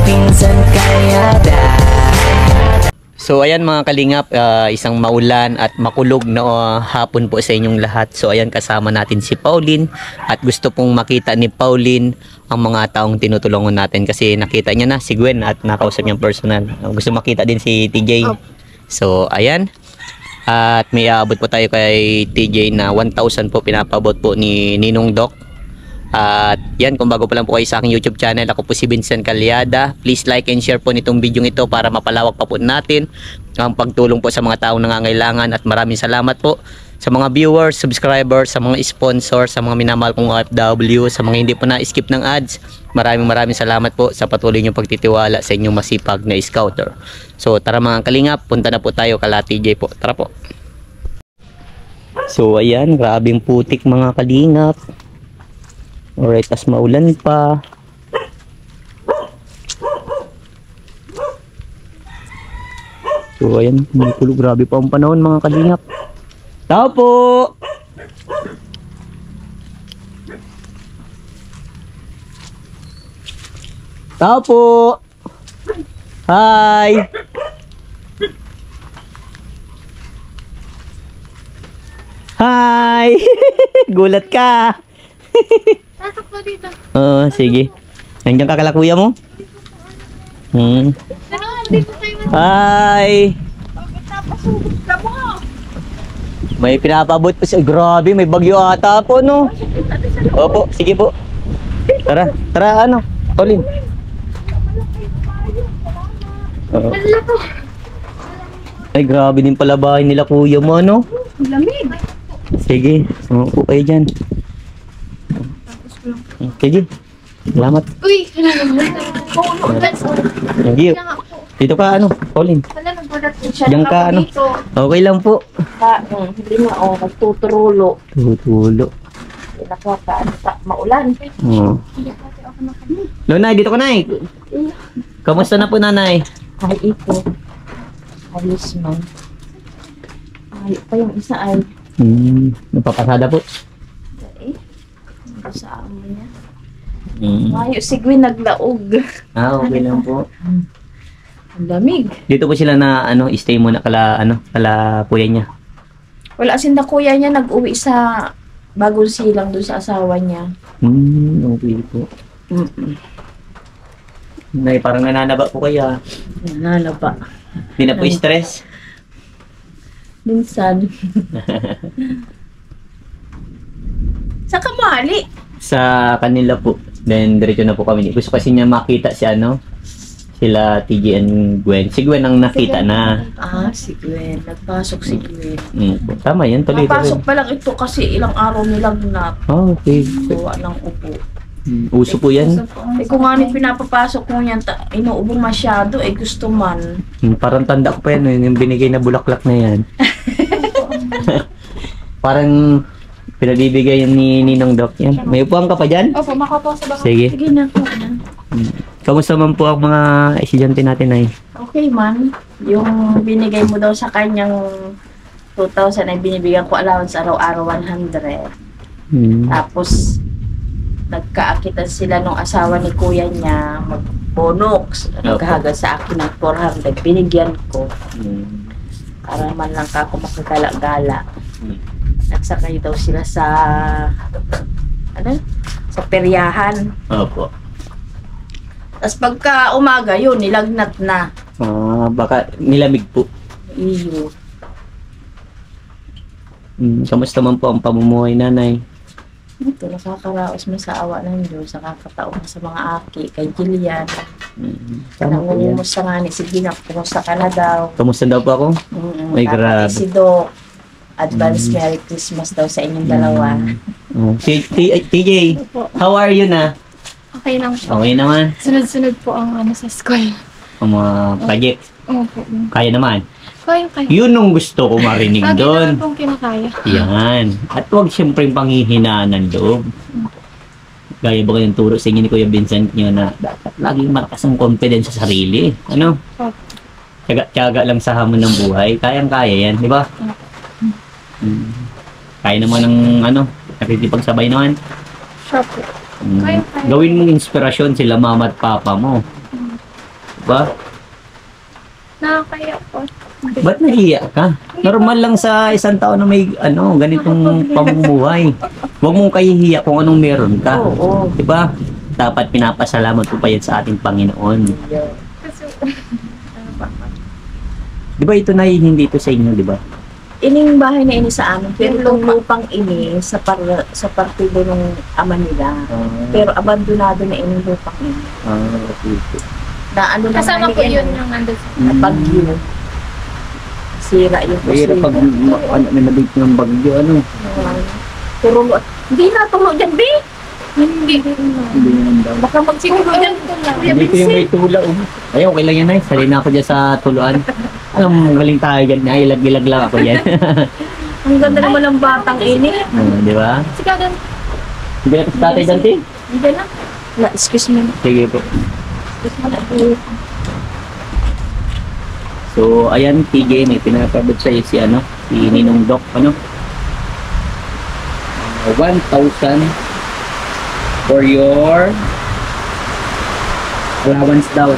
Pinsan Kalyada. So ayan mga kalingap, isang maulan at makulog na hapon po sa inyong lahat. So ayan, kasama natin si Pauline at gusto pong makita ni Pauline ang mga taong tinutulungan natin kasi nakita niya na si Gwen at nakausap niyang personal. Gusto makita din si TJ. So ayan, at may aabot po tayo kay TJ na 1,000 po pinapabot po ni Ninong Doc. At yan, kung bago pa lang po kayo sa aking YouTube channel, ako po si Vincent Calyada. Please like and share po nitong video ito para mapalawak pa po natin ang pagtulong po sa mga taong nangangailangan. At maraming salamat po sa mga viewers, subscribers, sa mga sponsors, sa mga minamahal kong OFW, sa mga hindi po na-skip ng ads. Maraming salamat po sa patuloy niyong pagtitiwala sa inyong masipag na scouter. So tara mga kalingap, punta na po tayo kala TJ po. Tara po. So ayan, grabing putik mga kalingap. Alright, tas maulan pa. So ayan, makulog, grabe pa ang panahon mga kalingap. Tao po! Tao po! Hi! Hi! Gulat ka! Pasok po dito. Oo, sige. Nandiyan ka kala kuya mo? Dito kayo. Hi! Bakit napasugod ka mo? May pinapabot pa siya. Grabe, may bagyo ata po, no? Opo, sige po. Tara, ano? Pauline. Oo. Wala to. Ay, grabe din pala bahay nila kuya mo, no? Lamig. Sige, sumuko kayo dyan. Sige, salamat. Uy, Thank you. Dito ka, ano, Pauline? wala nagbalat din siya. Diyan ka, ano? Dito. Okay lang po. Hindi na, nagtuturulo. Tutulo. Nakakaano pa, maulan. Oo. Nanay, dito ka, Nay. Kamusta na po, Nanay? Ay, ito. Ayos man. Ay, pa yung isa ay. Napapasada po. Eh, sa amo niya. Mm. Mayo, si Gwen naglaog. Ah, okay lang po. Ang lamig. Dito po sila na ano, stay muna kala kuya niya. Wala sin na kuya niya nag-uwi sa bagong silang doon sa asawa niya. Okay po. Nay, parang nananaba po kaya. Nananaba. Hindi na po stress. Minsan. Sa kamali. Sa kanila po. Then diretso na po kami. Gusto kasi niya makita si sila TJ and Gwen. Si Gwen ang nakita na. Ah, si Gwen. Nagpasok si Gwen. Tama yan, tuloy. Napasok pa lang ito kasi ilang araw nilang na Oh, okay. gawa ng upo. Uso po yan. Eh kung nga pinapapasok mo yan, inuubo masyado, eh gusto man. Parang tanda ko pa yan, yung binigay na bulaklak na yan. Parang pinabibigay yan ni Ninong Doc yan. May upuan ka pa dyan? Opo, makapo sa baka. Sige. Sige na po. Kamusta man po ang mga estudyante natin ay? Okay man. Yung binigay mo daw sa kanyang 2,000 ay binibigyan ko allowance araw-araw 100. Tapos nagkaakitan sila nung asawa ni kuya niya mag-bonux. Nagkahagad sa akin ng 400. Binigyan ko. Para man lang ako makagala-gala. Nagsakay daw sila sa sa peryahan. Opo. Tapos pagka umaga yun, nilagnat na. Baka nilamig po. Iyo. Kamusta man po ang pamumuhay, Nanay? Ito, nakakaraos mo sa awa ng Diyos, nakakataon sa mga aki, kay Jillian. Tama po yan. Nangungumusta nga ni si Gina, kumusta ka na daw. Kamusta daw po ako? Ay, grabe. Si Doc, advance Merry Christmas daw sa inyong dalawa. TJ, how are you na? Okay lang po. Okay naman. Sunod-sunod po ang sa school. Ang mga project. Opo. Kaya naman. Kaya. Yun ang gusto ko marinig Lagi doon. naman pong kinakaya. Yan. At huwag siyempre panghihinaan ng loob. Gaya ba kayong turo sa inyo ni Kuya Vincent nyo na dapat laging malakas ang confidence sa sarili. Ano? Tiyaga lang sa hamon ng buhay. Kayang-kaya yan, di ba? Kaya naman ng nakikipagsabay naman. Sure po. Kaya. Gawin mong inspirasyon sila mama at papa mo. ba? Nakakaya po. Ba't nahiya ka? Normal lang sa isang tao na may ganitong pamumuhay. Huwag mong kahihiya kung anong meron ka. Oo. Diba? Dapat pinapasalamat ko pa yan sa ating Panginoon. Kasi, ano ba? Diba ito na hindi ito sa inyo, diba? Ining bahay na ini sa amin, pero itong lupang ini sa partido ng ama nila. Pero abandonado na ining lupang ini. Okay. Na ano na Kasama nga ko ni- yun yung nandun sa na bagyo. Sira yung Mahirap pag nabig ng bagyo, Pero hindi na tulo dyan, B. Hindi rin na. Hindi naman daw. Baka magsiguro dyan. Hindi ko yung may tula. Ay, okay lang yan ay. Salina ako dyan sa tuluan. Alam, galing tayo dyan. Ilag-ilag lang ako dyan. Ang ganda naman ng batang ini. Di ba? Sige, doon. Hindi na sa tatay dante? Hindi na. Excuse me. Sige po. Excuse me na. So, ayan, TJ, may pinapabot sa'yo si Ninong Doc, 1,000 for your allowance daw.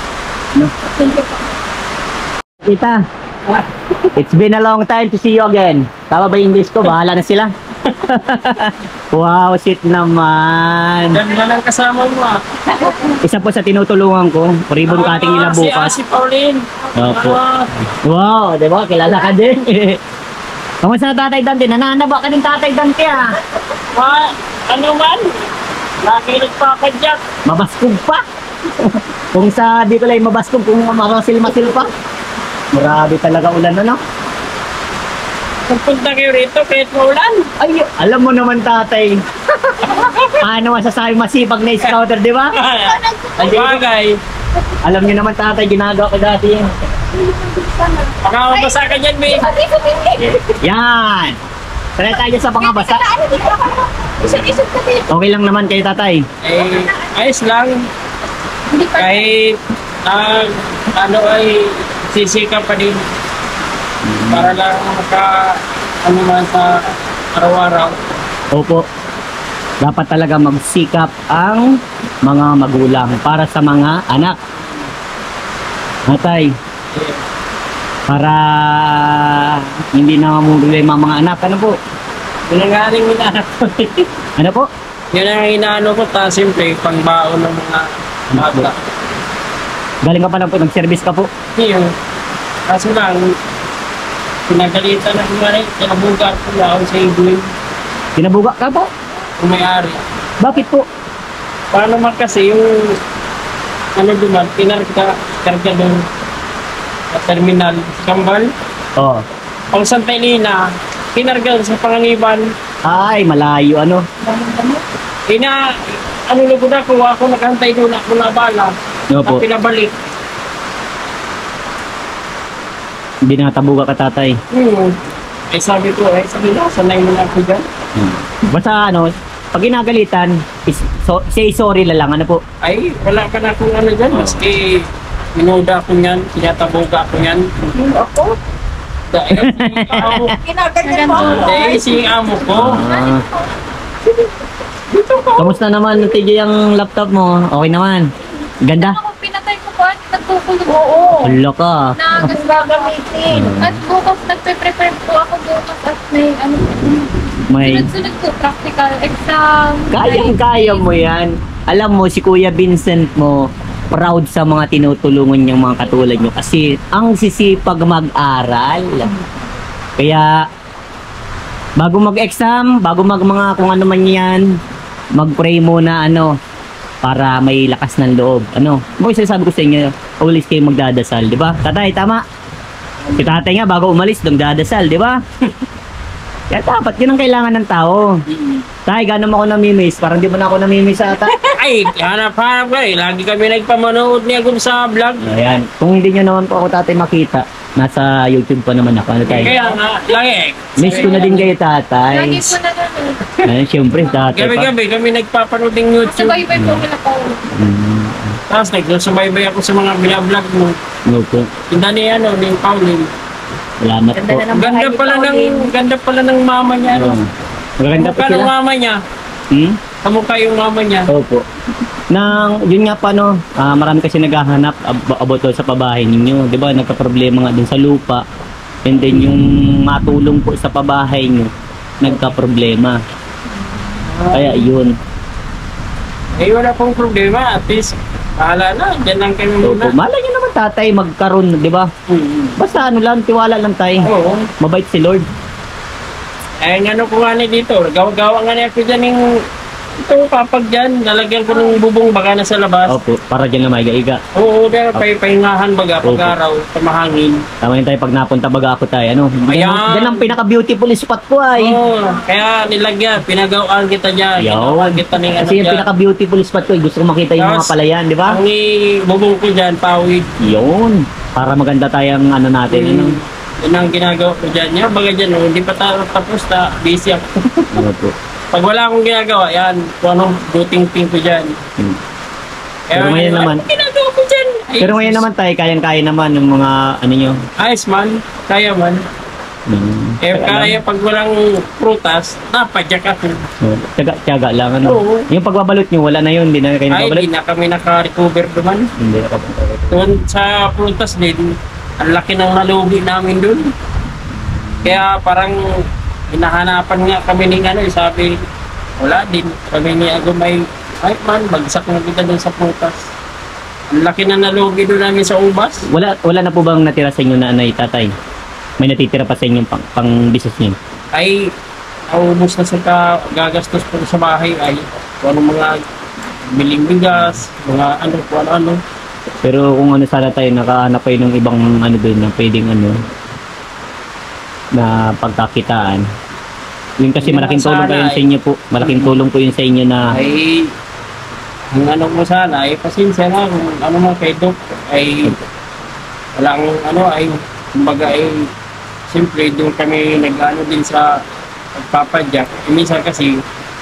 Tita, it's been a long time to see you again. Tama ba yung English ko? Bahala na sila. Wow, sweet naman. Ganda ng kasama mo ah. Isa po sa tinutulungan ko, ribbon cutting nila bukas. Si Pauline. Opo. Wow, di ba? Kilala ka din. Kamusta na Tatay Dante? Nananaba ka ng Tatay Dante ah. Ano man? Nakilig pa ka dyan. Mabaskog pa. Kung sa dito lang mabaskog, kung marasil-masil pa. Marami talaga ulan Pagpunta kayo rito kahit maulan. Ay, alam mo naman Tatay. Paano masasabi masipag na scouter, di ba? Ang bagay. Alam niyo naman Tatay, ginagawa ko dati yan. Baka mabasa ka dyan, May. Yan! Try tayo sa pangabasa. Okay lang naman kayo Tatay. Ayos lang. Kahit ay sisika pa din. Para lang man sa araw-araw. Opo. Dapat talaga magsikap ang mga magulang para sa mga anak. Tatay, para hindi na problema ang mga anak. Ano po? Yun ang aling inaano ko. Ano po? Yun ang inaano ko. Ta, simple, pangbaon ng mga bata. Galing ka pa na po, nag-service ka po. Yun. Kaso lang, pinagalitan na kumari, kinabugat ko lang sa Edwin, Tinabuga ka po? kung may-ari. Bakit po? Paano man kasi yung duman, karga doon sa terminal, sa Kambal. Oh. Pang Santa Elena, kinarga sa Panganiban. Ay, malayo ano. Lugod ako nakantay doon, ako na bala. Opo. At pinabalik. Hindi nakatabuga ka Tatay. Sabi ko, sanay mo na ako dyan. Basta pag ginagalitan, say sorry na lang. Ano po? Ay, wala ka na akong dyan. Maski minuda ko niyan, tinatabuga ko niyan. Ako? Dahil Kinaganyan mo ako. si amo ko. Ah. Kamusta naman TJ ang laptop mo? Okay naman. Ganda? Ako pinatay ko po at nagkukulog. Oo. Hulo ka. Ang gagamitin. At bukas nagpe-prepare po ako bukas at may May sunod-sunod po practical exam. kaya mo yan. Alam mo, si Kuya Vincent mo, proud sa mga tinutulungan niyang mga katulad niyo kasi ang sisipag mag-aral. Kaya, bago mag-exam, bago mga kung ano man yan, mag-pray muna para may lakas ng loob. Mo sinasabi ko sa inyo, always kayo magdadasal, di ba? Tatay, tama? Si tatay nga, bago umalis, nagdadasal, di ba? Kaya dapat, yun ang kailangan ng tao. Tay, gano'n mo ako namimiss? Parang di mo na ako namimiss ata. Ay, hanap-hanap ka eh. Lagi kami nagpamanood niya kung sa vlog. Ayan, kung hindi nyo naman po ako tatay makita, nasa YouTube pa naman ako. Ano tayo? Kaya nga, lagi. Miss ko na din kayo tatay. Lagi po na naman. Ayan, syempre tatay pa. Gabi-gabi kami nagpapanood ng YouTube. Sabay-bay po nila po. Tapos nagsusubaybay ako sa mga vlog mo. No po. Tinda ni Pauline. Salamat po. Ganda na ng bahay ni Pauline. Ganda pala ng mama niya. Maganda po Magkano sila. mama niya? Hmm? kamukha yung mama niya. Opo. Yun nga pa no, marami kasi naghahanap about sa pabahay ninyo. 'Di ba? Nagka-problema nga din sa lupa. And then yung matulong po sa pabahay nyo, nagka-problema. Kaya yun. Eh wala pong problema, at least bahala na, dyan lang kami Opo. muna. Malay nyo naman tatay, magkaroon, 'di ba? Basta ano lang, tiwala lang tayo. Oo. Mabait si Lord. Eh ano ko nga ni dito, gawa nga niya ako dyan yung ito papag dyan, lalagyan ko ng bubong baka na sa labas. Opo, para dyan na maiga-iga. Oo, dahil pahingahan baga pag Opo. araw, sa mahangin. Tama yun tayo pag napunta baga ako tayo. Ano? Ayan. Yan ang pinaka-beautiful spot ko ay. Oo, kaya nilagyan, pinagawaan kita dyan. Yaw. Ginawa kita ng ano Kasi yung dyan. pinaka-beautiful spot ko, gusto ko makita yung mga Tapos, palayan, di ba? Ang bubong ko dyan, pawid. Yun. Para maganda tayong ano natin. Ano? Yun ang ginagawa ko dyan. Yan, baga dyan, oh, hindi pa tayo tapos na, busy ako. Ano po? Pag wala akong ginagawa, yan, kung anong duting-ting ko dyan. Hmm. Pero ngayon naman, Anong ginagawa ko dyan? Ay, pero ngayon naman tayo, kayang-kaya naman yung mga ano nyo. ayos man, kaya man. Kaya pag walang prutas, napadyak ako. Tiyaga lang ano. Oo. Yung pagbabalot nyo, wala na yun, hindi na kayo Ay, nagbabalot. hindi na kami naka-recover naman. Hindi na kapunta. Doon sa prutas din, ang laki ng nalugi namin doon. Kaya parang hinahanapan nga kami ng ano, sabi, wala din. Kami ni Agumay, ay man, bagsak na kita doon sa prutas. Ang laki na nalugi doon namin sa ubas. Wala na po bang natira sa inyo na anay, tatay? May natitira pa sa inyo pang business niyo? Ay, naubos na sa gagastos po sa bahay ay kung anong mga biling bigas, mga ano, kung ano. Pero kung ano sana tayo, nakahanap kayo ng ibang ano doon na pwedeng ano, na pagkakitaan. Yun kasi Hindi malaking naman tulong sana po yun sa inyo po. Malaking tulong po yun sa inyo na Ay, ang ano mo sana, ay pasensya na kung ano mo kay Doc, ay walang ano, ay kumbaga ay siyempre doon kami nag-ano din sa pagpapadyak. Minsan kasi,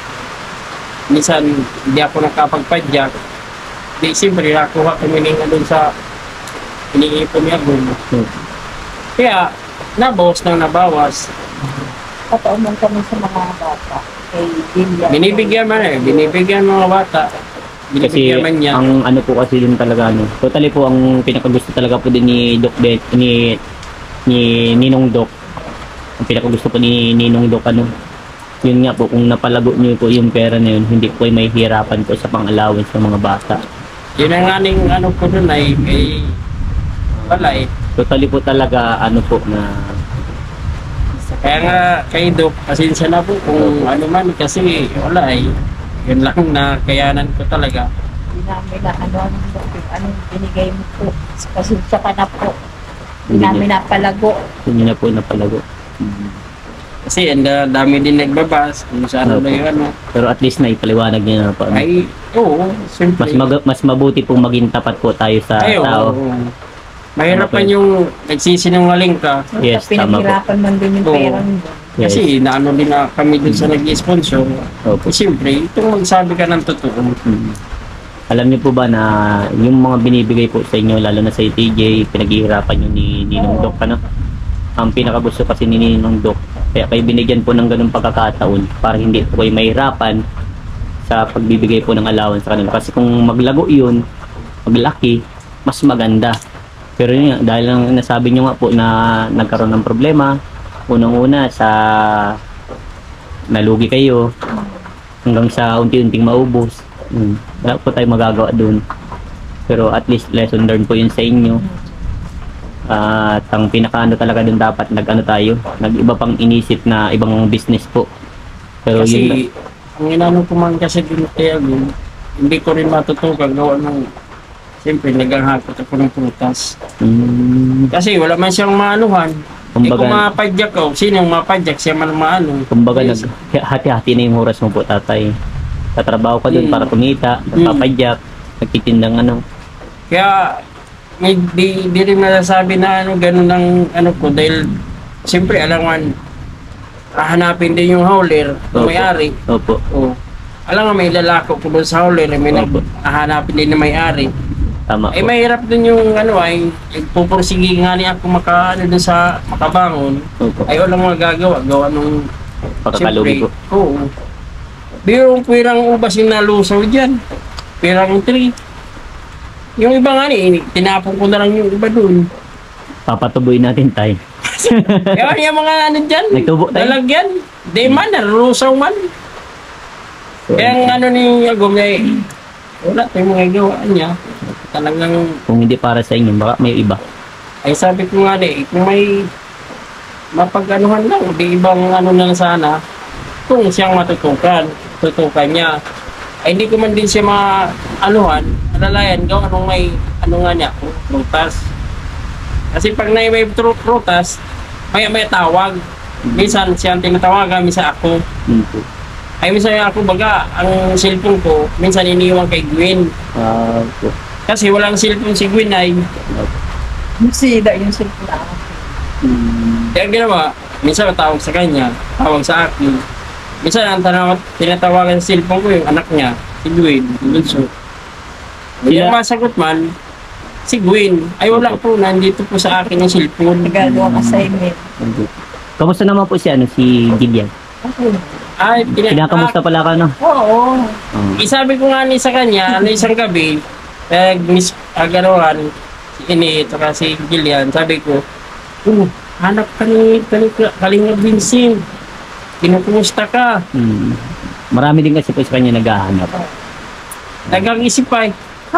minsan hindi ako nakapagpadyak. Di siyempre nakuha kami ng ano sa iniipon niya doon. Kaya, nabawas nang nabawas. Pataunan kami sa mga bata. Kay Bilya. Binibigyan mga bata. kasi Binibigyan man niya. ang ano po kasi yun talaga ano. Totally po ang pinakagusto talaga po din ni Doc ni Ninong Doc. Ang pinakagusto po ni Ninong Doc ano. Yun nga po, kung napalago niyo po yung pera na yun, hindi po ay may hirapan po sa pang-allowance ng mga bata. Yun ang aning ano ko dun ay wala eh. Totally po talaga ano po na Kaya nga kay Doc, pasensya na po kung ano man kasi wala eh. Yun lang na kayanan ko talaga. Hindi namin na anong binigay mo po. Pasensya ka na po. Hindi namin napalago. yun na po napalago. Kasi ang dami din nagbabas kung saan ano yung ano. Pero at least na ipaliwanag niya na po. Ano. Ay, oo, siyempre. Mas mabuti pong maging tapat po tayo sa Ay, tao. oo. Mahirapan yung nagsisinungaling ka. Yes, tama po. Pinaghirapan man din yung Oo. pera mo. Yes. Kasi naano din na kami dun sa nag-sponsor. Opo. Siyempre, itong magsabi ka ng totoo. Alam niyo po ba na yung mga binibigay po sa inyo, lalo na sa TJ, pinaghihirapan nyo ni Ninong Doc, ano? Ang pinakagusto kasi ni Ninong Doc, kaya kayo binigyan po ng ganung pagkakataon para hindi po kayo mahirapan sa pagbibigay po ng allowance sa kanila. Kasi kung maglago yun, maglaki, mas maganda. Pero yun nga, dahil lang nasabi nyo nga po na nagkaroon ng problema, unang-una sa nalugi kayo hanggang sa unti-unting maubos. Wala po tayo magagawa dun. Pero at least lesson learned po yun sa inyo. At ang pinakaano talaga dun dapat nag-ano tayo, nag-iba pang inisip na ibang business po. Pero yun, Kasi, ang inano ko man kasi din kaya hindi ko rin matutukan gawa ng siyempre naghahakot ako ng prutas. Kasi wala man siyang maanuhan. Kumbaga- Kung mapadyak ko, sino yung mapadyak? Siya man maano. kumbaga Yes. hati-hati na yung oras mo po, tatay. Tatrabaho ka dun para kumita, nagpapadyak, nagtitindang ano. Kaya di rin masasabi na ano ganun ang ano ko dahil siyempre alam man hahanapin din yung hauler Opo. ng may-ari. Opo. O, alam nga may lalako ko doon sa hauler may Opo. hahanapin din ng may-ari. Tama Eh po. mahirap din yung ano ay pupursige nga niya ako makaano doon sa makabangon. Opo. Ay walang magagawa gawa nung Pagkakalugi po. oo. pirang ubas yung nalusaw dyan. Pirang tree. Yung iba nga tinapon ko na lang yung iba dun. Papatuboy natin tayo. Yung mga ano dyan, Nagtubo tayo? lalagyan. Di man, nalusaw man. Kaya ang ano ni Agom ay, wala tayong mga gawa niya. Talagang, Kung hindi para sa inyo, baka may iba. ay sabi ko nga kung may mapag-anuhan lang, di ibang ano na sana, kung siyang tutukan niya. Ay hindi ko man din siya ma-anuhan, alalayan, gawa anong may, ano nga niya, prutas. Kasi pag may prutas, may tawag. Minsan siya ang tinatawagan, minsan ako. Ay minsan ako baga, ang cellphone ko, minsan iniwan kay Gwen. Kasi walang cellphone si Gwen ay. Sida yung cellphone na ako. Kaya ang ginawa, minsan matawag sa kanya, tawag sa akin. Minsan ang tinatawagan sa cellphone ko yung anak niya, si Gwen, yung bunso. Hindi Wala. masagot man, si Gwen, ay wala po, nandito po sa akin yung cellphone. Nagagawa assignment. Kamusta naman po si Gillian? Okay. Ay, Kinakamusta pala ka, no? Oo. Isabi ko nga ni sa kanya, isang gabi, miss agaruhan, si kasi Gillian, sabi ko, hanap ka ni Kalingap Vincent. Kinukumusta ka? Marami din kasi po sa kanya naghahanap. Nag-isip pa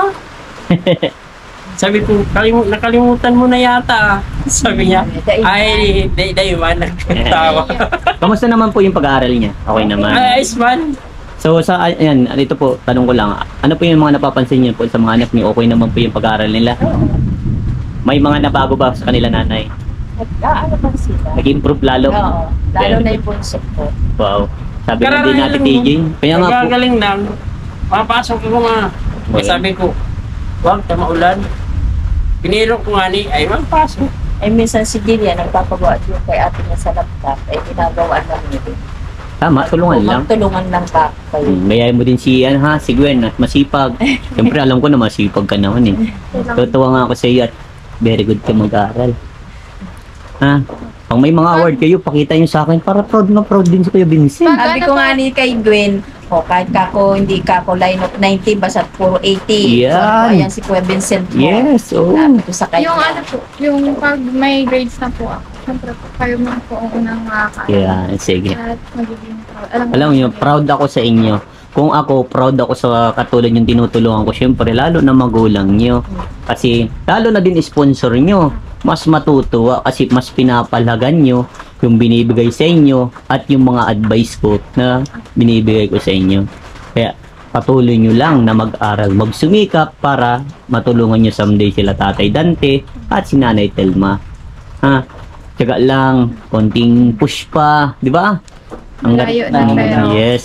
Sabi ko, nakalimutan mo na yata. Sabi niya, ay, day man, nagtawa. Kamusta naman po yung pag-aaral niya? Okay naman. Ay, ayos man. So sa ayan, dito po tanong ko lang, ano po yung mga napapansin niyo po sa mga anak niyo? Okay naman po yung pag-aaral nila? May mga nabago ba sa kanila nanay? Ano pa sila? Nag-improve lalo? Oo. Lalo na yung bunso ko. Wow. Sabi nga din natin TJ. Kaya nga po. Nagagaling lang. Papasok ako nga. Okay. Sabi ko, wag ka maulan. Piniro ko nga ay magpasok. Eh minsan si Gillian, nagpapagawa yung kay ate niya sa laptop, eh ginagawa lang niya. Tama, tulungan lang. Tulungan lang ba kayo? Bayahin mo din si si Gwen at masipag. Siyempre alam ko na masipag ka naman eh. Tutuwa nga ako sa iyo at very good ka mag-aaral. Ha? Pag may mga award kayo, pakita nyo sa akin para proud na proud din si Kuya Vincent. Sabi ko nga ni kay Gwen, kahit hindi ka ako line of 90, basta puro 80. Yan. So, ayan si Kuya Vincent mo. Yes, oh. Sabi ko sa kanya. Yung ano po, yung pag may grades na po ako, siyempre po, kayo man po ang unang makakain. Yeah, sige. At magiging proud. Alam niyo, proud ako sa inyo. Kung ako, proud ako sa katulad yung tinutulungan ko, syempre, lalo na magulang nyo. Kasi, lalo na din sponsor nyo. Mas matutuwa kasi mas pinapalagan nyo yung binibigay sa inyo at yung mga advice ko na binibigay ko sa inyo. Kaya, patuloy nyo lang na mag-aral, magsumikap para matulungan nyo someday sila Tatay Dante at si Nanay Telma. Ha? Tiyaga lang, konting push pa, di ba? Layo na pero. Yes.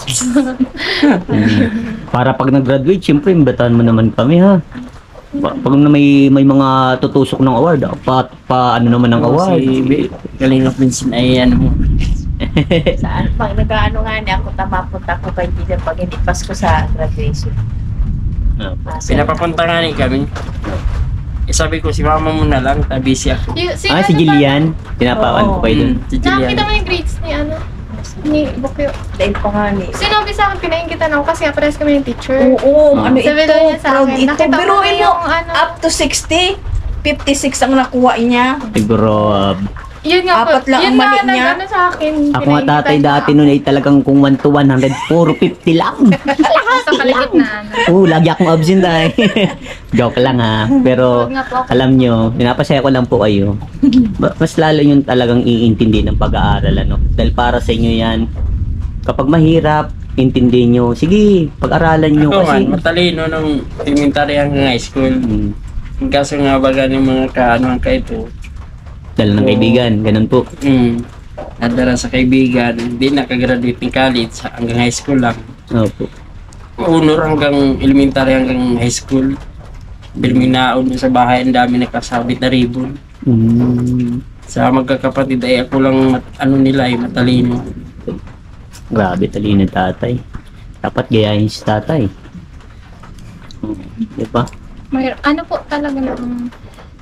Para pag nag-graduate, syempre, imbitahan mo naman kami, ha? Pag na may mga tutusok ng award, ano naman ng award? Si Kalingap Vincent ay ano mo. Saan? Pag nag-ano nga niya, ako tamapunta ko kay Gillian pag hindi Pasko sa graduation. Pinapapunta nga ni kami. Sabi ko, si mama mo na lang, busy ako. Si ano Gillian, pinapawan ko kayo dun. Si Julian. Nakakita mo yung grades ni ni Bukyo. Dahil pa nga ni. Sinabi sa akin, pinaingitan ako kasi parehas kami yung teacher. Oo, ano ito? Sabi daw niya sa Proud akin, ito. nakita mo Biruin na mo, yung ano. up to 60, 56 ang nakuha niya. Siguro, Yun nga po, Apat lang yun ang mali nga niya. nag-ano sa akin. ako nga tatay pinaingitan dati niya nun ay talagang kung 1 to 100, puro 50 lang. ako. Sa kaligitnaan. Lagi akong absent ay. Joke lang ha. Pero, Wag nga po ako. alam nyo, pinapasaya ko lang po kayo. Mas lalo yung talagang iintindi ng pag-aaral, ano? Dahil para sa inyo yan, kapag mahirap, intindihin nyo. Sige, pag-aralan nyo Ako kasi. man, matalino nung elementary hanggang high school. Kaso nga baga ng mga kaanoan ka ito. Dahil ng kaibigan, ganun po. Nadala sa kaibigan, hindi nakagraduate ng college hanggang high school lang. Opo. Unor hanggang elementary hanggang high school. Bilminaon sa bahay, ang dami nakasabit na ribbon. Sa magkakapatid ay ako lang nila ay matalino. Grabe, talino tatay. Dapat gayahin si tatay. Di ba? Ano po talaga ng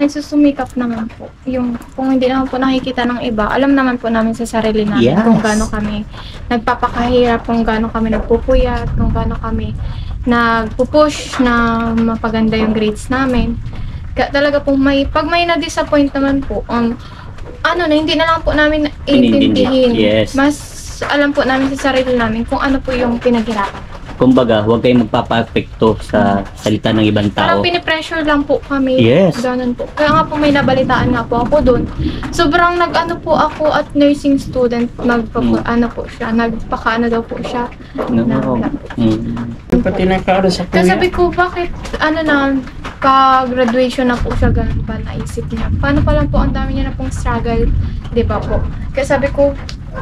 nagsusumikap naman po. Yung kung hindi naman po nakikita ng iba, alam naman po namin sa sarili namin Yes. kung gaano kami nagpapakahirap, kung gaano kami nagpupuyat, kung gaano kami nagpupush na mapaganda yung grades namin. Kaya talaga po pag may na-disappoint naman po, ano na, hindi na lang po namin iintindihin. Yes. Mas alam po namin sa sarili namin kung ano po yung pinaghirapan. Kumbaga, huwag kayong magpapa-apekto sa salita ng ibang tao. Parang pinipressure lang po kami. Yes. Ganun po. Kaya nga po may nabalitaan nga po ako doon. Sobrang nag-ano po ako at nursing student. Ano po siya. Nagpaka-ano daw po siya. No. Pati nagkaroon sa Kasi kuya. sabi ko, bakit pa-graduation na po siya, ganun pa naisip niya. Paano pa lang po, ang dami niya na pong struggle, di ba po? Kaya sabi ko,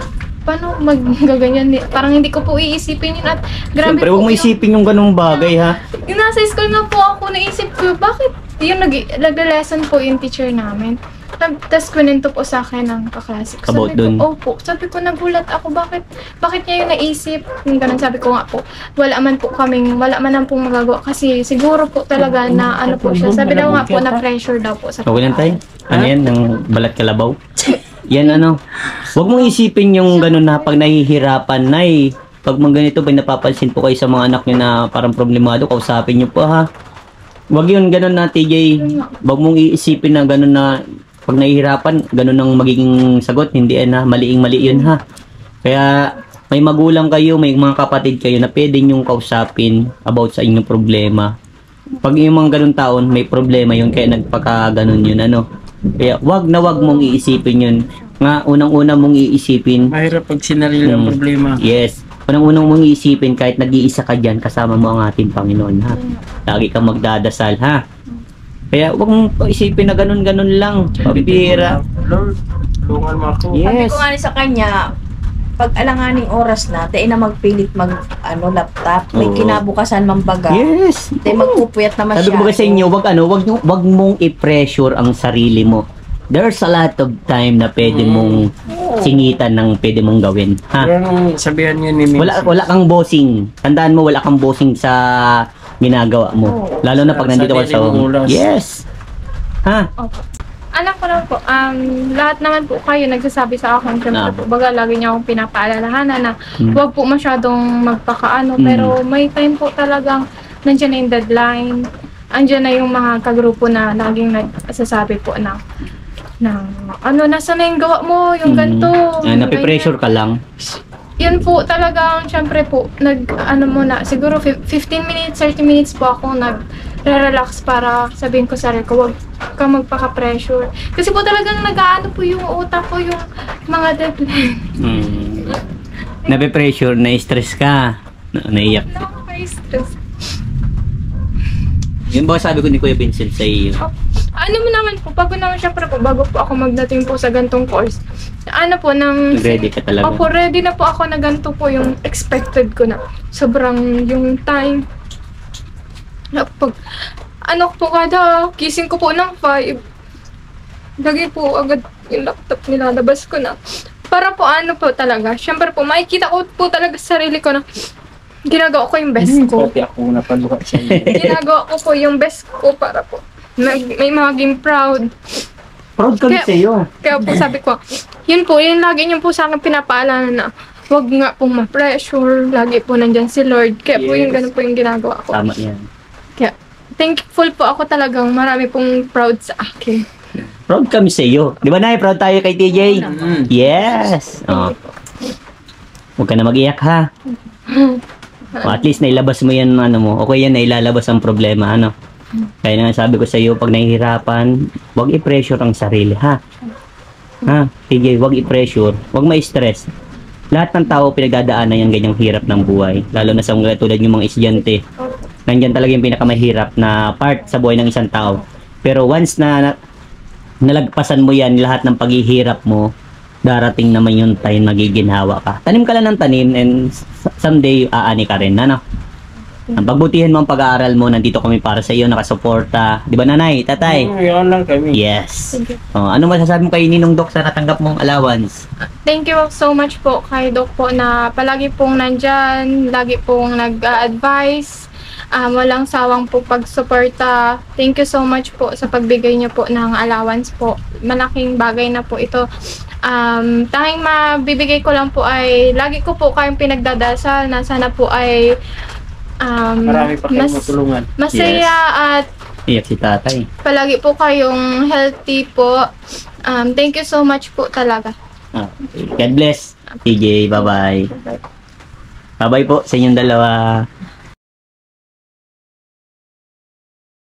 paano magaganyan? Parang hindi ko po iisipin yun at grabe Siyempre, po. huwag mo isipin yung ganung bagay, ha? Yung nasa school nga po ako, naisip ko, bakit yung nag-lesson po yung teacher namin. Tapos kunento po sa akin ng kaklase ko. About Sabi dun? ko, opo. Sabi ko, nagulat ako, bakit niya yung naisip? Yung ganun, sabi ko nga po, wala man lang pong magagawa. Kasi siguro po talaga na ano po siya. Sabi daw nga po na pressure daw po sa Okay lang tayo? Ano yan? Ng balat kalabaw? Yan ano? Huwag mong isipin yung ganun na pag nahihirapan, nay. Pag mga ganito, pag napapansin po kayo sa mga anak nyo na parang problemado, kausapin nyo po, ha? Huwag yun ganun na, TJ. Huwag mong iisipin na ganun na pag nahihirapan, ganun ang magiging sagot. Hindi na, maliing-mali yun, ha? Kaya may magulang kayo, may mga kapatid kayo na pwede nyong kausapin about sa inyong problema. Pag yung mga ganun taon, may problema yun, kaya nagpaka-ganun yun, ano? Kaya wag na wag mong iisipin yun. Nga, unang-una mong iisipin. Mahirap pag sinarili ang problema. Yes. Unang-unang mong iisipin, kahit nag-iisa ka dyan, kasama mo ang ating Panginoon, ha? Lagi kang magdadasal, ha? Kaya wag mong isipin na ganun-ganun lang. Pabibira. Lord, tulungan mo ako. Sabi Yes. ko nga sa kanya, pag alanganing oras na, tayo na magpilit laptop, may Oo. kinabukasan mambaga. Yes. Tayo magpupuyat naman Sabi siya. ko ba sa inyo, wag mong i-pressure ang sarili mo. There's a lot of time na pwede mong singitan ng pwede mong gawin, ha? Pero nung sabihan niya ni Mincy, Wala kang bossing. Tandaan mo, wala kang bossing sa ginagawa mo. Lalo na pag Sa nandito ka sa sarili mong oras. Yes. Ha? Opo. Alam ko lang po, lahat naman po kayo nagsasabi sa akin, syempre po, baga lagi niya akong pinapaalalahanan na huwag po masyadong magpakaano, pero may time po talagang nandiyan na yung deadline, andyan na yung mga kagrupo na laging nagsasabi po na nasa na yung gawa mo, yung ganito. Napipressure ka lang. Yun po talagang, syempre po, muna, siguro 15 minutes, 30 minutes po ako nag-relax para sabihin ko sa sarili ko, huwag ka magpaka-pressure. Kasi po talagang nag-aano po yung utak ko, yung mga deadline. Napipressure, na-stress ka. Naiyak. Nakaka-stress. Yun ba sabi ko ni Kuya Vincent sa iyo? Ano mo naman po, bago naman syempre po, bago po ako magdating po sa gantong course, Ready ka talaga. Opo, ready na po ako na ganito po yung expected ko na. Sobrang yung time. Pag, kada gising ko po ng 5, lagi po agad yung laptop nilalabas ko na. Para po talaga, syempre po, makikita ko po talaga sa sarili ko na ginagawa ko yung best ko. pati ako napaluha sa iyo. Ginagawa ko po yung best ko para po may maging proud. Proud kami sa iyo. Kaya po sabi ko, yun lagi niyo po sa akin pinapaalala na wag nga pong ma-pressure, lagi po nandyan si Lord. Kaya po yung ganun po yung ginagawa ko. Tama yan. Kaya thankful po ako talagang marami pong proud sa akin. Proud kami sa iyo. Di ba, Nay? Proud tayo kay TJ? Yes. Oh. Huwag ka na mag-iyak, ha? At least nailabas mo yan, okay yan, nailalabas ang problema, Kaya nga sabi ko sa iyo, pag nahihirapan, huwag i-pressure ang sarili, ha? Ha? TJ, huwag i-pressure, huwag ma-stress. Lahat ng tao pinagdadaanan yung ganyang hirap ng buhay, lalo na sa mga tulad yung mga estudyante. Nandyan talaga yung pinakamahirap na part sa buhay ng isang tao. Pero once na nalagpasan mo yan, lahat ng paghihirap mo, darating naman yung time magiginhawa ka. Tanim ka lang ng tanim and someday aani ka rin, Ang pagbutihan mo ang pag-aaral mo, nandito kami para sa iyo, nakasuporta. Di ba, nanay, tatay? Yan lang kami. Yes. Thank you. Ano masasabi mo kay Ninong Doc sa natanggap mong allowance? Thank you so much po kay Doc po na palagi pong nandyan, lagi pong nag-advise. walang sawang po pagsuporta. Thank you so much po sa pagbigay niyo po ng allowance po. Malaking bagay na po ito. Tanging mabibigay ko lang po ay lagi ko po kayong pinagdadasal na sana po ay Marami pa kayong matulungan. masaya at Iyak si tatay. palagi po kayong healthy po. Thank you so much po talaga. Okay. God bless. TJ, bye-bye. Bye-bye po sa inyong dalawa.